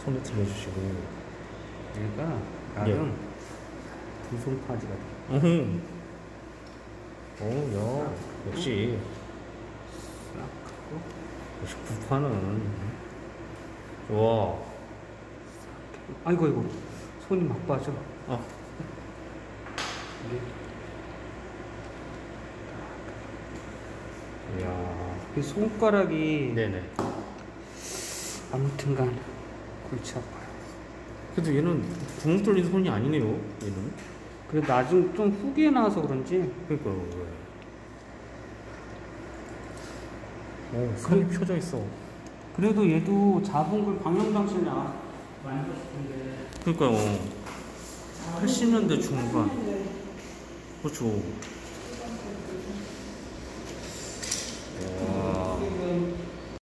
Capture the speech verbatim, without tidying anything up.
손에 들어주시고. 얘가 나름 두 손 파지가 돼. 어흥. 어, 야, 역시. 싹 하고 역시 구파는. 와. 아이고 아이고 손이 막 빠져. 아. 이야. 이 손가락이 네네. 아무튼간 골치 아파요. 그래도 얘는 구멍 뚫린 손이 아니네요. 얘는. 그래 나중 좀 후기에 나와서 그런지. 그러니까요. 어, 손이 펴져 있어. 그래도 얘도 잡은 걸 방영 장치에 나와 만졌을 텐데. 그러니까요. 팔십 년대 중반. 그렇죠.